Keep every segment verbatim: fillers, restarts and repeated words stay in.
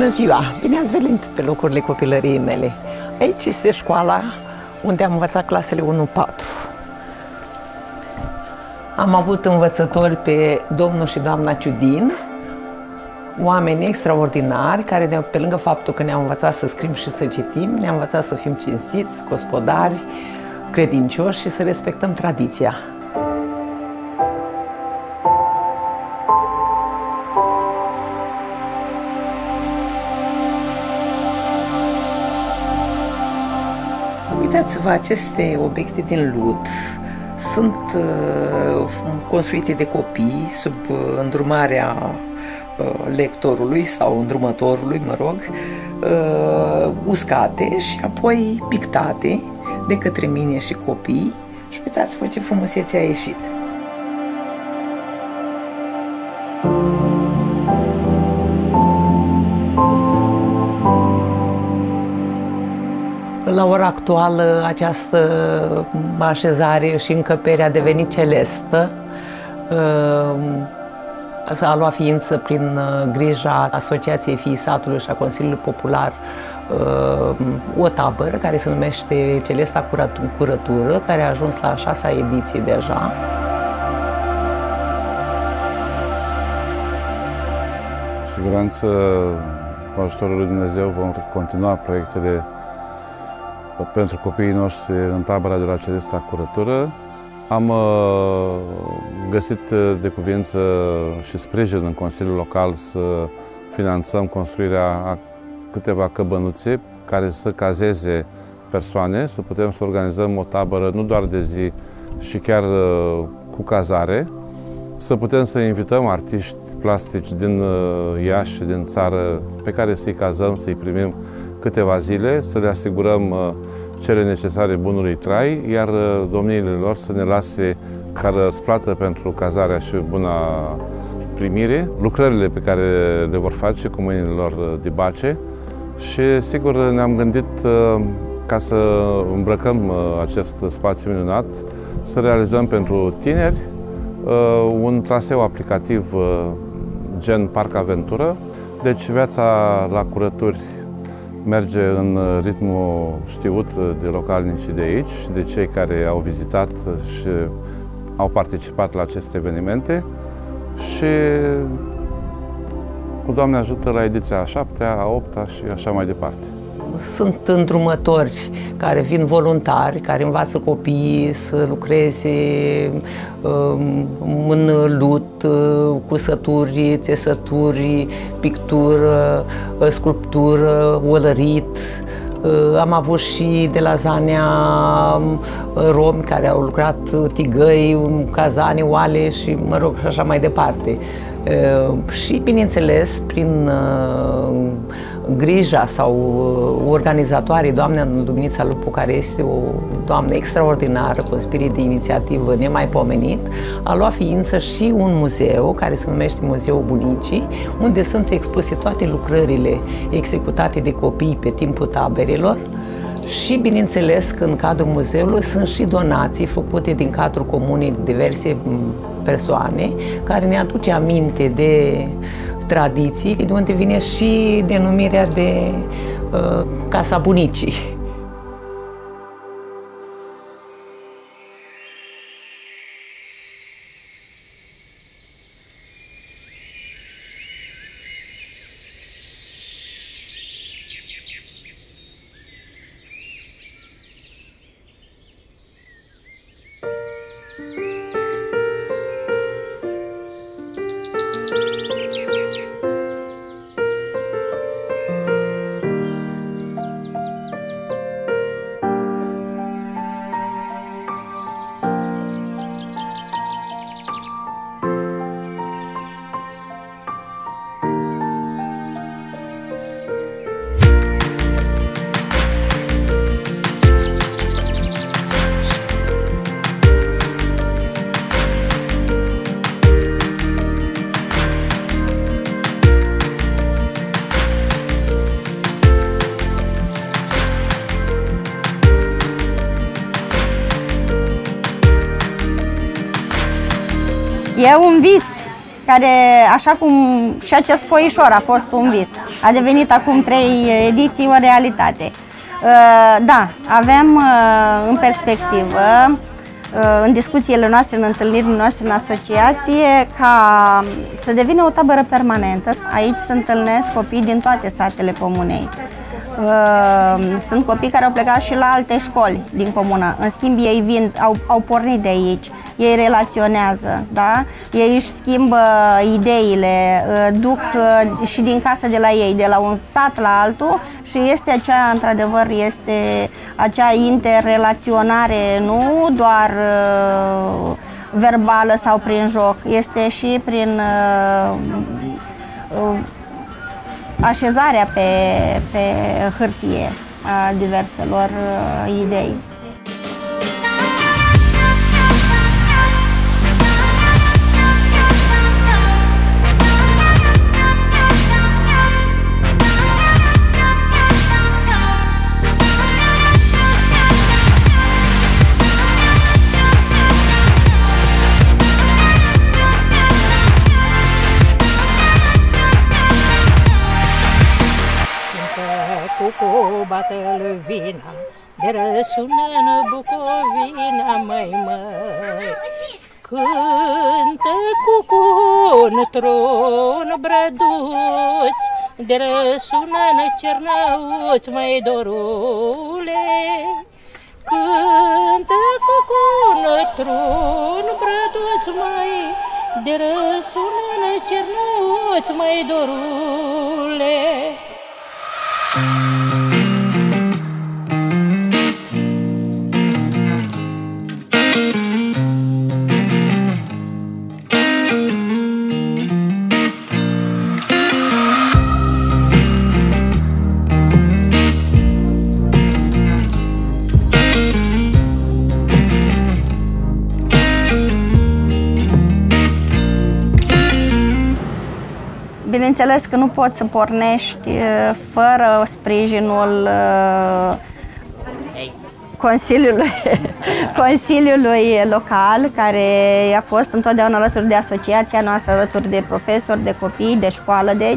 Bună ziua! Bine ați venit pe locurile copilăriei mele. Aici este școala unde am învățat clasele unu patru. Am avut învățători pe domnul și doamna Ciudin, oameni extraordinari care, pe lângă faptul că ne-au învățat să scriem și să citim, ne-au învățat să fim cinstiți, gospodari, credincioși și să respectăm tradiția. Uitați-vă, aceste obiecte din lut sunt uh, construite de copii sub uh, îndrumarea uh, lectorului sau îndrumătorului, mă rog, uh, uscate și apoi pictate de către mine și copii. Și uitați-vă ce frumusețe a ieșit! La ora actuală, această așezare și încăpere a devenit celestă. A luat ființă prin grija Asociației Fiii Satului și a Consiliului Popular o tabără care se numește Celesta Curătură, care a ajuns la a șasea ediție deja. Cu siguranță, cu ajutorul lui Dumnezeu, vom continua proiectele pentru copiii noștri în tabăra de la Celesta Curătură. Am uh, găsit de cuviință și sprijin în Consiliul Local să finanțăm construirea a câteva căbănuțe care să cazeze persoane, să putem să organizăm o tabără nu doar de zi, și chiar uh, cu cazare, să putem să invităm artiști plastici din uh, Iași și din țară pe care să-i cazăm, să-i primim câteva zile, să le asigurăm uh, cele necesare bunului trai, iar uh, domniile lor să ne lase ca răsplată pentru cazarea și buna primire, lucrările pe care le vor face cu mâinile lor de bace. Și sigur ne-am gândit uh, ca să îmbrăcăm uh, acest spațiu minunat, să realizăm pentru tineri uh, un traseu aplicativ uh, gen Parc Aventură. Deci viața la curături merge în ritmul știut de localnicii de aici și de cei care au vizitat și au participat la aceste evenimente. Și cu Doamne ajută la ediția a șaptea, a opta și așa mai departe. Sunt îndrumători care vin voluntari, care învață copiii să lucreze în lut, cusături, țesături, pictură, sculptură, olărit. Am avut și de la Zanea romi care au lucrat tigăi, cazane, oale și, mă rog, și așa mai departe. Și, bineînțeles, prin grija sau organizatorii, doamna Duminița Lupu, care este o doamnă extraordinară, cu un spirit de inițiativă nemaipomenit, a luat ființă și un muzeu care se numește Muzeul Bunicii, unde sunt expuse toate lucrările executate de copii pe timpul taberelor. Și, bineînțeles, că în cadrul muzeului sunt și donații făcute din cadrul comunei de diverse persoane, care ne aduce aminte de tradiții, de unde vine și denumirea de uh, Casa Bunicii. E un vis care, așa cum și acest foișor a fost un vis, a devenit acum trei ediții o realitate. Da, avem în perspectivă, în discuțiile noastre, în întâlnirile noastre în asociație, ca să devină o tabără permanentă. Aici se întâlnesc copii din toate satele comunei. Sunt copii care au plecat și la alte școli din comună. În schimb, ei vin, au, au pornit de aici, ei relaționează, da? Ei își schimbă ideile, duc și din casă de la ei, de la un sat la altul, și este acea, într-adevăr, este acea interrelaționare, nu doar uh, verbală sau prin joc, este și prin uh, uh, așezarea pe, pe hârtie a diverselor uh, idei. Cucu bată-l vina, de răsună-n Bucovina, măi, măi. Cântă cucu în tron brăduți, de răsună-n Cernăuți, măi, dorule. Cântă cucu în tron brăduți, măi, de răsună-n Cernăuți, măi, dorule. Bineînțeles că nu poți să pornești fără sprijinul Consiliului, Consiliului Local, care a fost întotdeauna alături de asociația noastră, alături de profesori, de copii, de școală, deci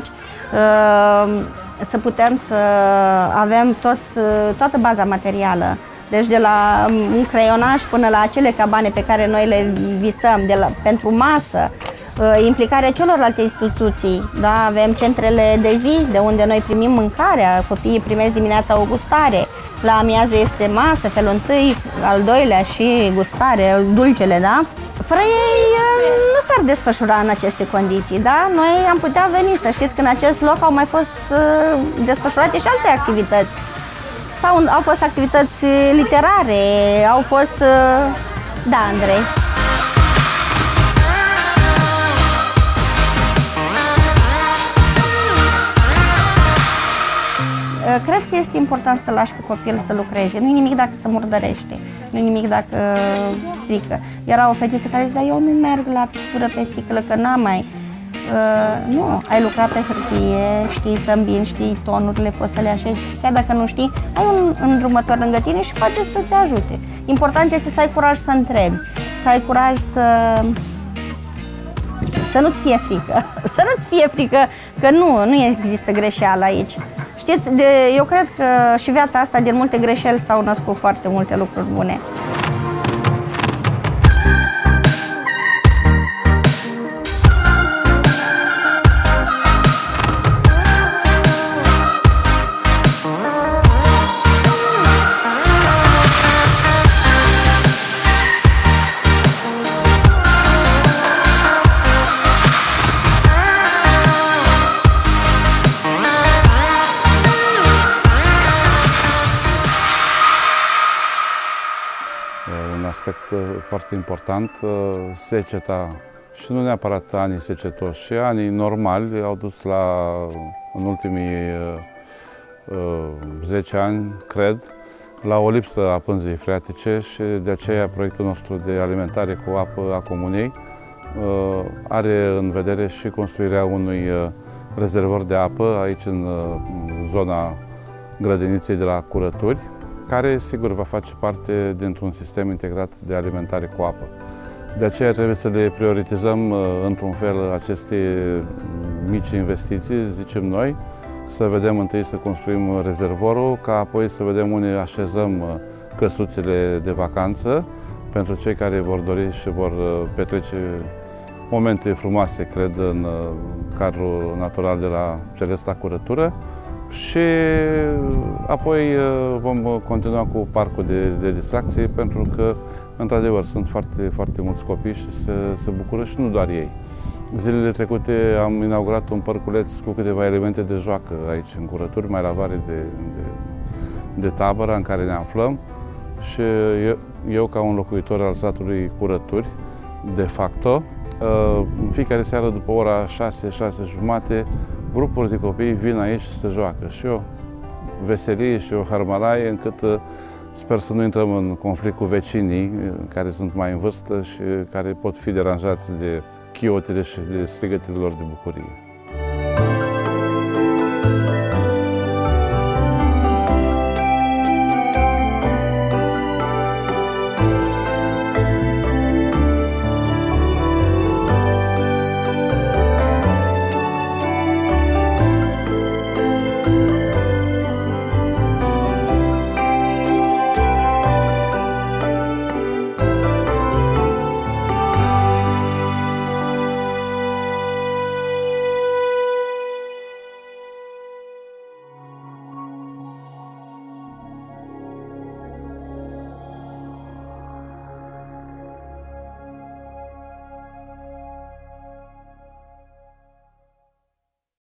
să putem să avem tot, toată baza materială. Deci de la un creionaj până la acele cabane pe care noi le visăm, de la, pentru masă, implicarea celorlalte instituții, da? Avem centrele de zi, de unde noi primim mâncarea, copiii primesc dimineața o gustare, la amiază este masă, felul întâi, al doilea și gustare, dulcele, da? Fără ei nu s-ar desfășura în aceste condiții, da? Noi am putea veni, să știți că în acest loc au mai fost desfășurate și alte activități. Sau au fost activități literare, au fost... Da, Andrei. Cred că este important să lași pe copil să lucreze. Nu-i nimic dacă se murdărește, nu-i nimic dacă strică. Era o fetiță care zicea, eu nu merg la pictură pe sticlă, că n-am mai... Uh, nu, ai lucrat pe hârtie, știi să îmbini, știi tonurile, poți să le așezi. Chiar dacă nu știi, ai un îndrumător lângă tine și poate să te ajute. Important este să ai curaj să întrebi, să ai curaj să... să nu-ți fie frică. Să nu-ți fie frică, că nu, nu există greșeală aici. Știți, de, eu cred că și viața asta, din multe greșeli, s-au născut foarte multe lucruri bune. Un aspect foarte important, seceta, și nu neapărat anii secetoși, și anii normali au dus la, în ultimii zece ani, cred, la o lipsă a pânzei freatice și de aceea proiectul nostru de alimentare cu apă a comunei are în vedere și construirea unui rezervor de apă aici în zona grădiniței de la Curături, care sigur va face parte dintr-un sistem integrat de alimentare cu apă. De aceea trebuie să le prioritizăm într-un fel aceste mici investiții, zicem noi, să vedem întâi să construim rezervorul, ca apoi să vedem unde așezăm căsuțele de vacanță pentru cei care vor dori și vor petrece momente frumoase, cred, în cadrul natural de la Celesta Curătură. Și apoi vom continua cu parcul de, de distracție, pentru că, într-adevăr, sunt foarte, foarte mulți copii și se, se bucură și nu doar ei. Zilele trecute am inaugurat un parculeț cu câteva elemente de joacă aici în Curături, mai la Vare de, de, de tabără în care ne aflăm. Și eu, eu, ca un locuitor al satului Curături, de facto, în fiecare seară după ora șase, șase jumate, grupuri de copii vin aici și se joacă. Și o veselie și o harmalaie, încât sper să nu intrăm în conflict cu vecinii care sunt mai în vârstă și care pot fi deranjați de chiotele și de strigătele lor de bucurie.